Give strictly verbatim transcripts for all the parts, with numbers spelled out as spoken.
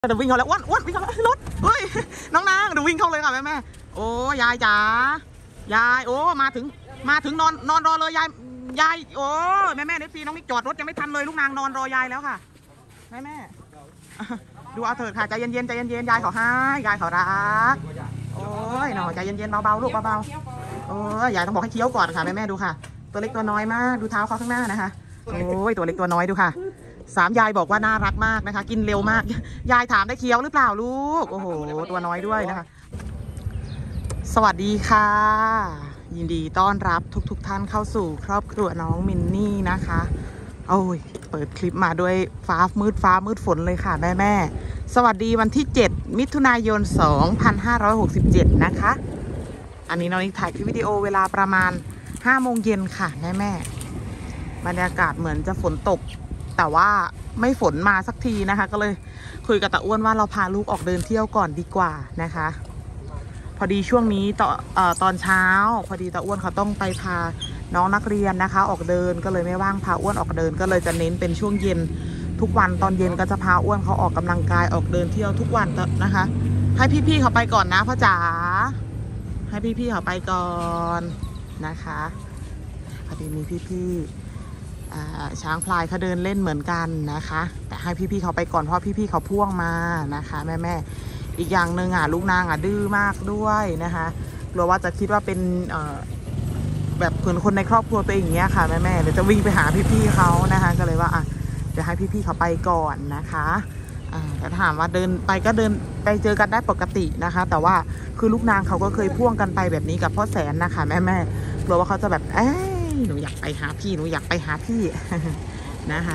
เดี๋ยววิ่งเขาแล้วอ้วนอ้วนวิ่งเขาแล้วรถเฮ้ยน้องนางเดี๋ยววิ่งเข้าเลยค่ะแม่แม่โอ้ยายจ๋ายายโอ้มาถึงมาถึงนอนนอนรอเลยยายยายโอ้แม่แม่เอฟซีน้องนิกจอดรถยังไม่ทันเลยลูกนางนอนรอยายแล้วค่ะแม่แม่ดูเอาเถิดค่ะใจเย็นๆใจเย็นๆยายเขาให้ยายเขารักโอ้ยหน่อใจเย็นๆเบาๆลูกเบาๆโอ้ยยายต้องบอกให้เคี้ยวก่อนค่ะแม่แม่ดูค่ะตัวเล็กตัวน้อยมากดูเท้าเขาข้างหน้านะคะโอ้ยตัวเล็กตัวน้อยดูค่ะสามยายบอกว่าน่ารักมากนะคะกินเร็วมากยายถามได้เคี้ยวหรือเปล่าลูกโอ้โหตัวน้อยด้วยนะคะสวัสดีค่ะยินดีต้อนรับทุกๆ ท่านเข้าสู่ครอบครัวน้องมินนี่นะคะโอ้ยเปิดคลิปมาด้วยฟ้ามืดฟ้ามืดฝนเลยค่ะแม่แม่สวัสดีวันที่เจ็ดมิถุนายนสองพันห้าร้อยหกสิบเจ็ดนะคะอันนี้น้องนิกถ่ายคลิปวิดีโอเวลาประมาณห้าโมงเย็นค่ะแม่แม่บรรยากาศเหมือนจะฝนตกแต่ว่าไม่ฝนมาสักทีนะคะก็เลยคุยกับตาอ้วนว่าเราพาลูกออกเดินเที่ยวก่อนดีกว่านะคะพอดีช่วงนี้ตอนเอ่อตอนเช้าพอดีตาอ้วนเขาต้องไปพาน้องนักเรียนนะคะออกเดินก็เลยไม่ว่างพาอ้วนออกเดินก็เลยจะเน้นเป็นช่วงเย็นทุกวันตอนเย็นก็จะพาอ้วนเขาออกกำลังกายออกเดินเที่ยวทุกวันนะคะให้พี่ๆเขาไปก่อนนะพ่อจ๋าให้พี่ๆเขาไปก่อนนะคะพอดีมีพี่ๆช้างพลายเขาเดินเล่นเหมือนกันนะคะแต่ให้พี่ๆเขาไปก่อนเพราะพี่ๆเขาพ่วงมานะคะแม่ๆอีกอย่างหนึ่งอ่ะลูกนางอ่ะดื้อมากด้วยนะคะกลัวว่าจะคิดว่าเป็นแบบเหมือนคนในครอบครัวตัวเองอย่างเงี้ยค่ะแม่ๆเดี๋ยวจะวิ่งไปหาพี่ๆเขานะคะก็เลยว่าอ่ะเดี๋ยวให้พี่ๆเขาไปก่อนนะคะแต่ถามว่าเดินไปก็เดินไปเจอกันได้ปกตินะคะแต่ว่าคือลูกนางเขาก็เคยพ่วงกันไปแบบนี้กับพ่อแสนนะคะแม่ๆกลัวว่าเขาจะแบบเอ๊หนูอยากไปหาพี่หนูอยากไปหาพี่นะคะ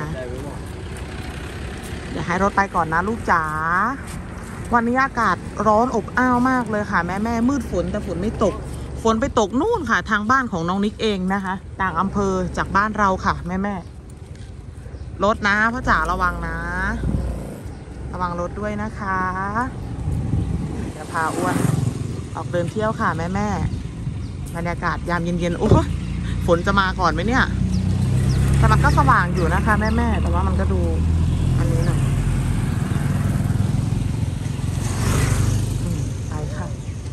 เดี๋ยวให้รถไปก่อนนะลูกจ๋าวันนี้อากาศร้อนอบอ้าวมากเลยค่ะแม่แม่มืดฝนแต่ฝนไม่ตกฝนไปตกนู่นค่ะทางบ้านของน้องนิกเองนะคะต่างอำเภอจากบ้านเราค่ะแม่แม่รถนะพ่อจ๋าระวังนะระวังรถด้วยนะคะเดี๋ยวพาอ้วนออกเดินเที่ยวค่ะแม่แม่บรรยากาศยามเย็นๆโอ้ฝนจะมาก่อนไหมเนี่ยแต่มันก็สว่างอยู่นะคะแม่แม่แต่ว่ามันก็ดูอันนี้หน่อยไปค่ะ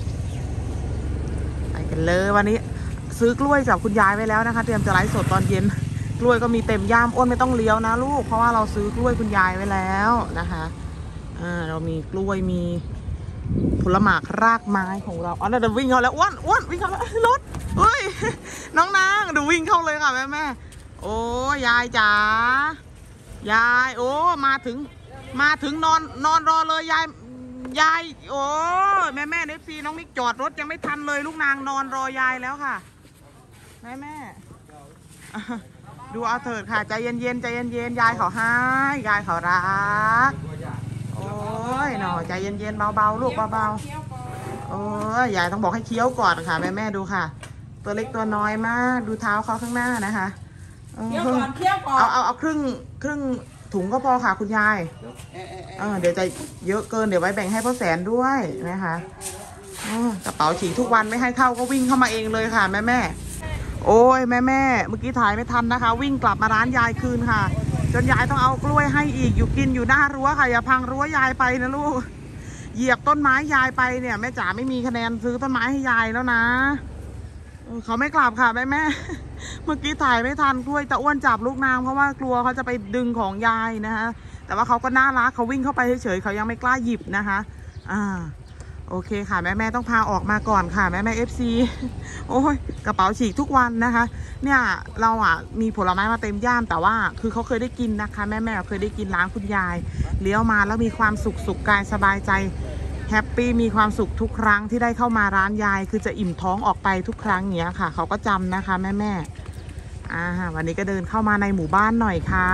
ไปกันเลยวันนี้ซื้อกล้วยจากคุณยายไว้แล้วนะคะเตรียมจะไลฟ์สดตอนเย็นกล้วยก็มีเต็มย่ามอ้นไม่ต้องเลี้ยวนะลูกเพราะว่าเราซื้อกล้วยคุณยายไว้แล้วนะคะอ่าเรามีกล้วยมีผลหมากรากไม้ของเราอ๋อเราวิ่งเขาแล้วอ้วนอ้วนวิ่งเขาแล้วรถเฮ้ยน้องนางเดี๋ยววิ่งเข้าเลยค่ะแม่แม่โอ้ยายจ๋ายายโอ้มาถึงมาถึงนอนนอนรอเลยยายยายโอ้แม่แม่เอฟซีน้องนิกจอดรถยังไม่ทันเลยลูกนางนอนรอยายแล้วค่ะแม่แม่ดูเอาเถิดค่ะใจเย็นๆใจเย็นๆยายเขาให้ยายเขารักโอ้ยหน่อใจเย็นๆเบาๆลูกเบาๆโอ้ยยายต้องบอกให้เคี้ยวก่อนค่ะแม่แม่ดูค่ะตัวเล็กตัวน้อยมากดูเท้าเขาข้างหน้านะคะเคี้ยวก่อนเคี้ยวก่อนเอาเอาเอาครึ่งครึ่งถุงก็พอค่ะคุณยายเออเดี๋ยวจะเยอะเกินเดี๋ยวไว้แบ่งให้พ่อแสนด้วยนะคะกระเป๋าฉีกทุกวันไม่ให้เข้าก็วิ่งเข้ามาเองเลยค่ะแม่แม่โอ้ยแม่แม่เมื่อกี้ถ่ายไม่ทันนะคะวิ่งกลับมาร้านยายคืนค่ะจนยายต้องเอากล้วยให้อีกอยู่กินอยู่หน้ารั้วค่ะอย่าพังรั้วยายไปนะลูกเหยียบต้นไม้ยายไปเนี่ยแม่จ๋าไม่มีคะแนนซื้อต้นไม้ให้ยายแล้วนะเขาไม่กลับค่ะแม่แม่เมื่อกี้ถ่ายไม่ทันกล้วยตะอ้วนจับลูกนางเพราะว่ากลัวเขาจะไปดึงของยายนะคะแต่ว่าเขาก็น่ารักเขาวิ่งเข้าไปเฉยๆเขายังไม่กล้าหยิบนะคะอ่าโอเคค่ะแม่แม่ต้องพาออกมาก่อนค่ะแม่แม่เอฟซีโอ้ยกระเป๋าฉีกทุกวันนะคะเนี่ยเราอ่ะมีผลไม้มาเต็มย่ามแต่ว่าคือเขาเคยได้กินนะคะแม่แม่เคยได้กินร้านคุณยายเลี้ยวมาแล้วมีความสุขสุขกายสบายใจแฮปปี้มีความสุขทุกครั้งที่ได้เข้ามาร้านยายคือจะอิ่มท้องออกไปทุกครั้งเนี้ยค่ะเขาก็จำนะคะแม่แม่อ่าวันนี้ก็เดินเข้ามาในหมู่บ้านหน่อยค่ะ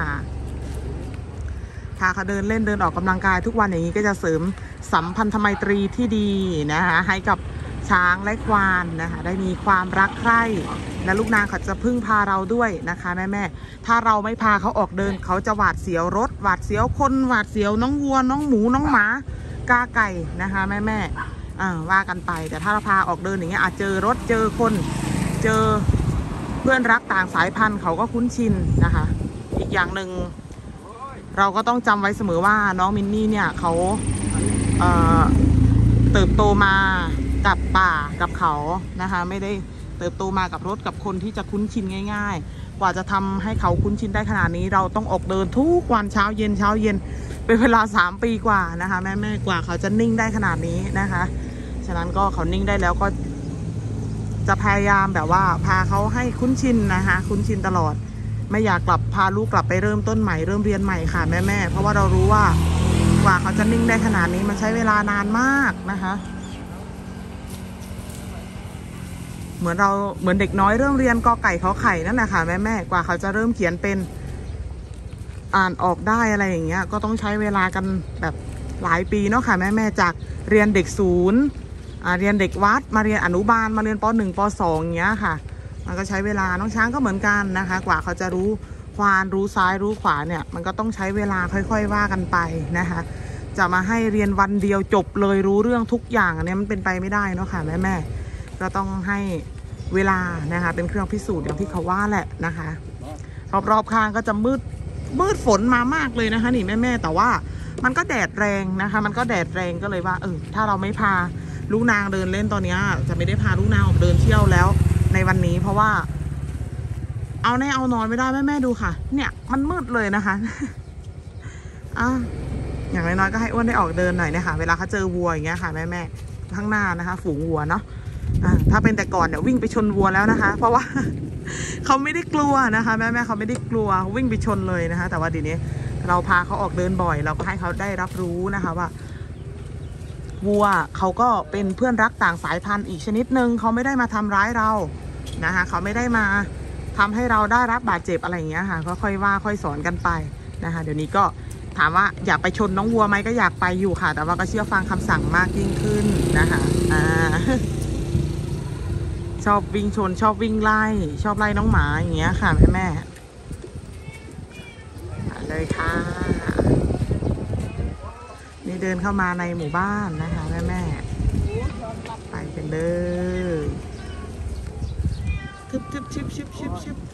พาเขาเดินเล่นเดินออกกำลังกายทุกวันอย่างนี้ก็จะเสริมสัมพันธไมตรีที่ดีนะคะให้กับช้างและควานนะคะได้มีความรักใคร่และลูกนางเขาจะพึ่งพาเราด้วยนะคะแม่แม่ถ้าเราไม่พาเขาออกเดินเขาจะหวาดเสียวรถหวาดเสียวคนหวาดเสียวน้องวัวน้องหมูน้องหมากาไก่นะคะแม่แม่อ่าว่ากันไปแต่ถ้าเราพาออกเดินอย่างเงี้ยอาจเจอรถเจอคนเจอเพื่อนรักต่างสายพันธุ์เขาก็คุ้นชินนะคะอีกอย่างหนึ่งเราก็ต้องจำไว้เสมอว่าน้องมินนี่เนี่ยเขาเอ่อเติบโตมากับป่ากับเขานะคะไม่ได้เติบโตมากับรถกับคนที่จะคุ้นชินง่ายๆกว่าจะทำให้เขาคุ้นชินได้ขนาดนี้เราต้องออกเดินทุกวันเช้าเย็นเช้าเย็นเป็นเวลาสามปีกว่านะคะแม่แม่กว่าเขาจะนิ่งได้ขนาดนี้นะคะฉะนั้นก็เขานิ่งได้แล้วก็จะพยายามแบบว่าพาเขาให้คุ้นชินนะคะคุ้นชินตลอดไม่อยากกลับพาลูกกลับไปเริ่มต้นใหม่เริ่มเรียนใหม่ค่ะแม่แม่เพราะว่าเรารู้ว่ากว่าเขาจะนิ่งได้ขนาดนี้มันใช้เวลานานมากนะคะเหมือนเราเหมือนเด็กน้อยเริ่มเรียนกอไก่ขอไข่นั่นแหละค่ะแม่แม่กว่าเขาจะเริ่มเขียนเป็นอ่านออกได้อะไรอย่างเงี้ยก็ต้องใช้เวลากันแบบหลายปีเนาะค่ะแม่แม่จากเรียนเด็กศูนย์อ่าเรียนเด็กวัดมาเรียนอนุบาลมาเรียนป.หนึ่ง ป.สอง อย่างเงี้ยค่ะมันก็ใช้เวลาน้องช้างก็เหมือนกันนะคะกว่าเขาจะรู้ควานรู้ซ้ายรู้ขวาเนี่ยมันก็ต้องใช้เวลาค่อยๆว่ากันไปนะคะจะมาให้เรียนวันเดียวจบเลยรู้เรื่องทุกอย่างอันนี้มันเป็นไปไม่ได้เนาะค่ะแม่แม่ก็ต้องให้เวลานะคะเป็นเครื่องพิสูจน์อย่างที่เขาว่าแหละนะคะรอบๆข้างก็จะมืดมืดฝนมามากเลยนะคะนี่แม่ๆแต่ว่ามันก็แดดแรงนะคะมันก็แดดแรงก็เลยว่าเออถ้าเราไม่พาลูกนางเดินเล่นตอนนี้จะไม่ได้พาลูกนางออกเดินเที่ยวแล้วในวันนี้เพราะว่าเอาแน่เอานอนไม่ได้แม่ๆดูค่ะเนี่ยมันมืดเลยนะคะอ่ะอย่างน้อยๆก็ให้อ้วนได้ออกเดินหน่อยนะคะเวลาเขาเจอวัวอย่างเงี้ยค่ะแม่ๆข้างหน้านะคะฝูงวัวเนาะถ้าเป็นแต่ก่อนเนี่ยวิ่งไปชนวัวแล้วนะคะเพราะว่าเขาไม่ได้กลัวนะคะแม่แม่เขาไม่ได้กลัววิ่งไปชนเลยนะคะแต่ว่าเดี๋ยวนี้เราพาเขาออกเดินบ่อยเราก็ให้เขาได้รับรู้นะคะว่าวัวเขาก็เป็นเพื่อนรักต่างสายพันธุ์อีกชนิดหนึ่งเขาไม่ได้มาทำร้ายเรานะคะเขาไม่ได้มาทำให้เราได้รับบาดเจ็บอะไรอย่างเงี้ยค่ะก็ค่อยว่าค่อยสอนกันไปนะคะเดี๋ยวนี้ก็ถามว่าอยากไปชนน้องวัวไหมก็อยากไปอยู่ค่ะแต่ว่าก็เชื่อฟังคำสั่งมากยิ่งขึ้นนะคะอ่าชอบวิ่งชนชอบวิ่งไล่ชอบไล่น้องหมาอย่างเงี้ยค่ะแม่แม่เลยค่ะนี่เดินเข้ามาในหมู่บ้านนะคะแม่แม่ไปกันเลยชิบชิบชิบชิบชิบชิบ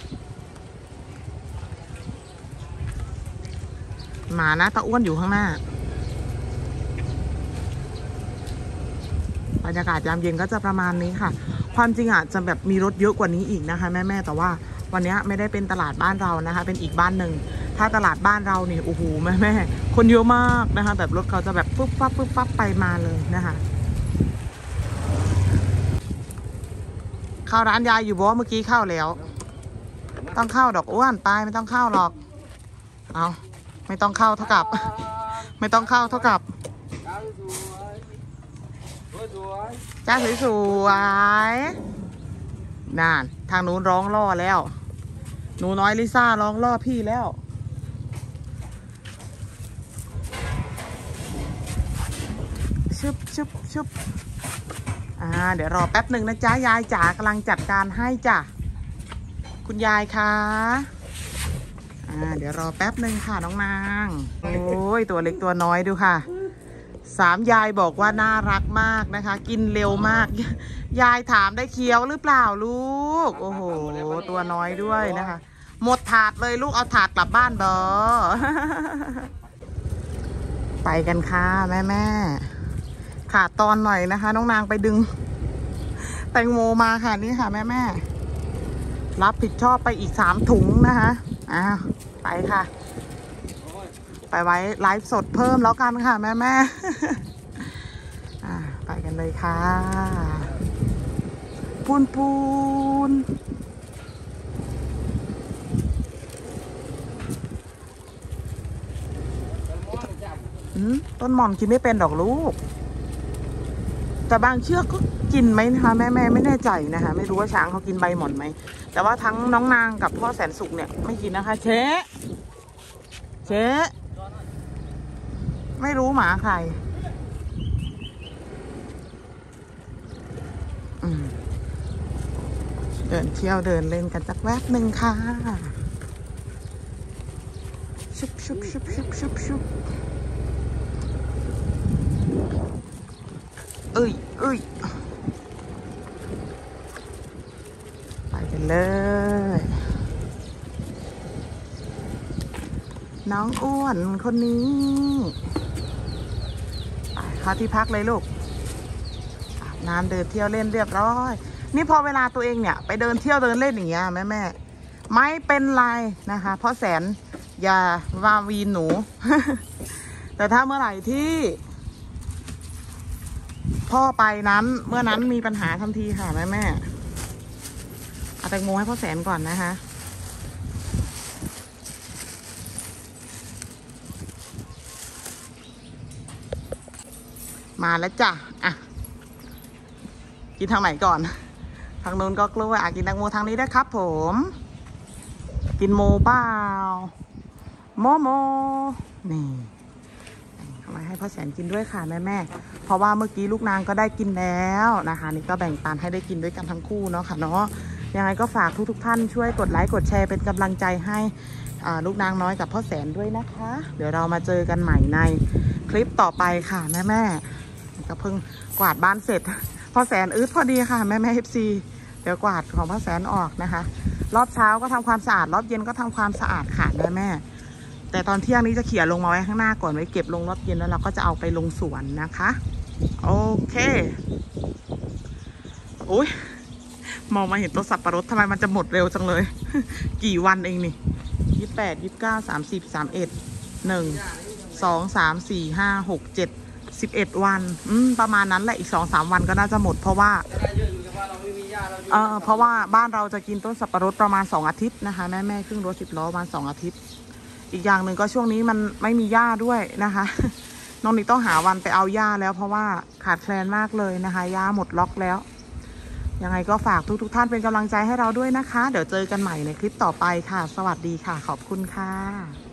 หมานะตาอ้วนอยู่ข้างหน้าบรรยากาศยามเย็นก็จะประมาณนี้ค่ะความจริงอ่ะจะแบบมีรถเยอะกว่านี้อีกนะคะแม่แม่แต่ว่าวันนี้ไม่ได้เป็นตลาดบ้านเรานะคะเป็นอีกบ้านหนึ่งถ้าตลาดบ้านเราเนี่ยโอ้โหแม่แม่คนเยอะมากนะคะแบบรถเขาจะแบบปุ๊บปั๊บปุ๊บปั๊บไปมาเลยนะคะเข้าร้านยายอยู่บ่เมื่อกี้เข้าแล้วต้องเข้าดอกอ้วนไปไม่ต้องเข้าหรอกเอาไม่ต้องเข้าเท่ากับไม่ต้องเข้าเท่ากับจ้าสวยๆนั่นทางนู้นร้องล่อแล้วหนูน้อยลิซ่าร้องล่อพี่แล้วชึบชึบชึบอ่าเดี๋ยวรอแป๊บหนึ่งนะจ๊ะยายจ๋ากำลังจัดการให้จ้ะคุณยายคะอ่าเดี๋ยวรอแป๊บหนึ่งค่ะน้องนางโอ้ยตัวเล็กตัวน้อยดูค่ะสามยายบอกว่าน่ารักมากนะคะกินเร็วมากยายถามได้เคี้ยวหรือเปล่าลูกโอ้โหตัวน้อยด้วยนะคะหมดถาดเลยลูกเอาถาดกลับบ้านบอ ไปกันค่ะแม่แม่ขาดตอนหน่อยนะคะน้องนางไปดึงแตงโมมาค่ะนี่ค่ะแม่แม่รับผิดชอบไปอีกสามถุงนะคะอ่าไปค่ะไปไว้ไลฟ์สดเพิ่มแล้วกันค่ะแม่แม่อ่าไปกันเลยค่ะปูนปูนต้นหม่อนกินไม่เป็นดอกลูกแต่บางเชือกก็กินไหมนะคะแม่แม่ไม่แน่ใจนะคะไม่รู้ว่าช้างเขากินใบหม่อนไหมแต่ว่าทั้งน้องนางกับพ่อแสนสุขเนี่ยไม่กินนะคะเช๊เช๊ไม่รู้หมาใครเดินเที่ยวเดินเล่นกันสักแวบหนึ่งค่ะชุบชุบชุบชุบชุบชุบเอ้ยเอ้ยไปกันเลยน้องอ้วนคนนี้ไปเข้าที่พักเลยลูกอาบน้ำเดินเที่ยวเล่นเรียบร้อยนี่พอเวลาตัวเองเนี่ยไปเดินเที่ยวเดินเล่นอย่างเงี้ยแม่แม่ไม่เป็นไรนะคะเพราะแสนอย่าวาวีนหนู แต่ถ้าเมื่อไหร่ที่พ่อไปนั้นเมื่อนั้นมีปัญหาทันทีค่ะแม่แม่เอาแตงโมให้พ่อแสนก่อนนะคะมาแล้วจ้ะอ่ะกินทางไหนก่อนทางโน้นก็กล้วยอ่ะกินแตงโมทางนี้ได้ครับผมกินโมเปล่าโมโมนี่เอามาให้พ่อแสนกินด้วยค่ะแม่แม่เพราะว่าเมื่อกี้ลูกนางก็ได้กินแล้วนะคะนี่ก็แบ่งปันให้ได้กินด้วยกันทั้งคู่เนาะค่ะเนาะยังไงก็ฝากทุกทุกท่านช่วยกดไลค์กดแชร์เป็นกำลังใจให้ลูกนางน้อยกับพ่อแสนด้วยนะคะเดี๋ยวเรามาเจอกันใหม่ในคลิปต่อไปค่ะแม่แม่ก็เพิ่งกวาดบ้านเสร็จพ่อแสนอึดพอดีค่ะแม่แม่เอฟซีเดี๋ยวกวาดของพ่อแสนออกนะคะรอบเช้าก็ทำความสะอาดรอบเย็นก็ทำความสะอาดค่ะแม่แม่แต่ตอนเที่ยงนี้จะเขี่ยลงมาไว้ข้างหน้าก่อนไว้เก็บลงรอบเย็นแล้วเราก็จะเอาไปลงสวนนะคะโอเคโอ้ยมองมาเห็นต้นสับปะรดทำไมมันจะหมดเร็วจังเลย กี่วันเองนี่ยี่สิบแปดยี่สิบเก้าสามสิบสามเอ็ดหนึ่งสองสามสี่ห้าหกเจ็ดสิบเอ็ดวันอืมประมาณนั้นแหละอีกสองสามวันก็น่าจะหมดเพราะว่าเออเพราะว่าบ้านเราจะกินต้นสับปะรดประมาณสองอาทิตย์นะคะแม่แม่ครึ่งรถสิบล้อประมาณสองอาทิตย์อีกอย่างหนึ่งก็ช่วงนี้มันไม่มีหญ้าด้วยนะคะน้องนิกต้องหาวันไปเอาหญ้าแล้วเพราะว่าขาดแคลนมากเลยนะคะหญ้าหมดล็อกแล้วยังไงก็ฝากทุกทุกท่านเป็นกำลังใจให้เราด้วยนะคะเดี๋ยวเจอกันใหม่ในคลิปต่อไปค่ะสวัสดีค่ะขอบคุณค่ะ